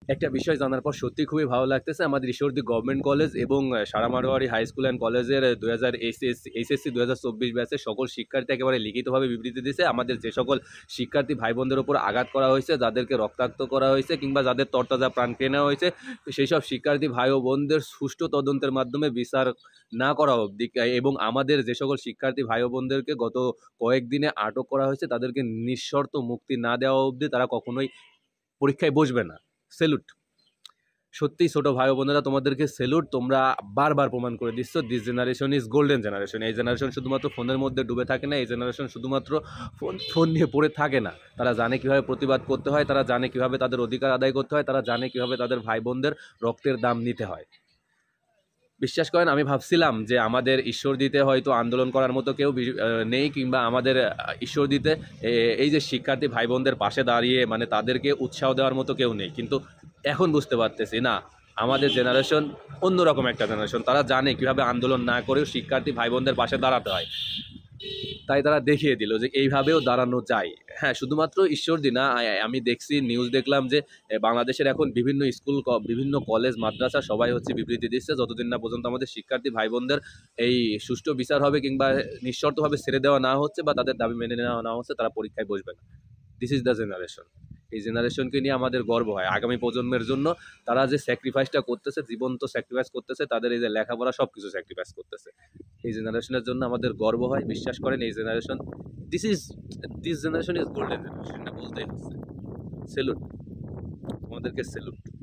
একটা বিষয় জানার পর সত্যি খুবই ভালো লাগতেছে। আমাদের ঈশ্বরদী গভর্নমেন্ট কলেজ এবং Sara Marwari high school and কলেজের ২০০০ এইচএসসি ২০২৪ ব্যাচের সকল শিক্ষার্থী একেবারে লিখিতভাবে বিবৃতি দিয়েছে। আমাদের যে সকল শিক্ষার্থী ভাই বোনদের উপর আঘাত করা হয়েছে, যাদেরকে রক্তাক্ত করা হয়েছে কিংবা যাদের তরতাজা প্রাণ কেড়ে নেওয়া হয়েছে, সেই সব শিক্ষার্থী ভাই ও বোনদের সুষ্ঠু তদন্তের মাধ্যমে বিচার না করা অবধি এবং আমাদের যে সকল শিক্ষার্থী ভাই ও বোনদেরকে গত কয়েকদিনে আটক করা হয়েছে তাদেরকে নিঃশর্ত মুক্তি না দেওয়া অবধি তারা কখনোই পরীক্ষায় বসবে না। সেলুট। সত্যিই ছোট ভাই বোনেরা, তোমাদেরকে সেলুট। তোমরা বারবার প্রমাণ করে দিচ্ছ this generation is golden generation. এই জেনারেশন শুধুমাত্র ফোনের মধ্যে ডুবে থাকে না, এই জেনারেশন শুধুমাত্র ফোন নিয়ে পড়ে থাকে না। তারা জানে কীভাবে প্রতিবাদ করতে হয়, তারা জানে কীভাবে তাদের অধিকার আদায় করতে হয়, তারা জানে কীভাবে তাদের ভাই বোনদের রক্তের দাম নিতে হয়। বিশ্বাস করেন, আমি ভাবছিলাম যে আমাদের ঈশ্বরদীতে হয়তো আন্দোলন করার মতো কেউ নেই, কিংবা আমাদের ঈশ্বরদীতে এই যে শিক্ষার্থী ভাই বোনদের পাশে দাঁড়িয়ে মানে তাদেরকে উৎসাহ দেওয়ার মতো কেউ নেই। কিন্তু এখন বুঝতে পারতেছি না, আমাদের জেনারেশন অন্যরকম একটা জেনারেশন। তারা জানে কীভাবে আন্দোলন না করেও শিক্ষার্থী ভাই বোনদের পাশে দাঁড়াতে হয়। তাই তারা দেখিয়ে দিল যে এইভাবেও দাঁড়ানো যায়। হ্যাঁ, শুধুমাত্র ঈশ্বরদী না, আমি দেখছি, নিউজ দেখলাম যে বাংলাদেশের এখন বিভিন্ন স্কুল, বিভিন্ন কলেজ, মাদ্রাসা সবাই হচ্ছে বিবৃতি দিচ্ছে যতদিন না পর্যন্ত আমাদের শিক্ষার্থী ভাই বোনদের এই সুষ্ঠু বিচার হবে কিংবা নিঃশর্তভাবে ছেড়ে দেওয়া না হচ্ছে বা তাদের দাবি মেনে নেওয়া না হচ্ছে, তারা পরীক্ষায় বসবে না। This is the generation. এই জেনারেশনকে নিয়ে আমাদের গর্ব হয়। আগামী প্রজন্মের জন্য তারা যে স্যাক্রিফাইসটা করতেছে, জীবন্ত স্যাক্রিফাইস করতেছে, তাদের এই যে লেখাপড়া সব কিছু স্যাক্রিফাইস করতেছে, এই জেনারেশনের জন্য আমাদের গর্ব হয়। বিশ্বাস করেন, এই generation, this is this generation is golden generation, এটা বলতেই হচ্ছে। সেলুট, তোমাদেরকে সেলুট।